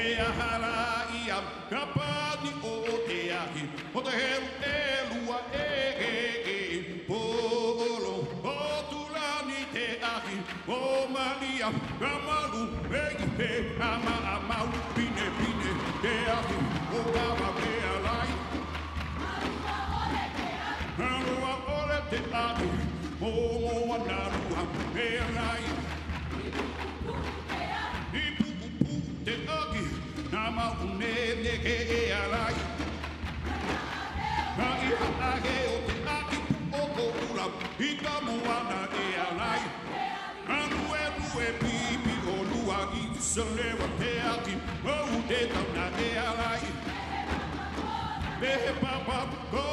e a hala ia kapani o te ahi o te heru e lua e polo o tulani te ahi o mania kamalu e pe ama amau pine pine te ahi o kama me alai Marua ole te ahi o moa narua me alai Te agi, nama une neke e alai. Na iha age o te agi o ko ura, I ka moana e alai. Anu e lue pipi o luagi, se lewa te agi, o te tauna e alai. Mehe papa, ko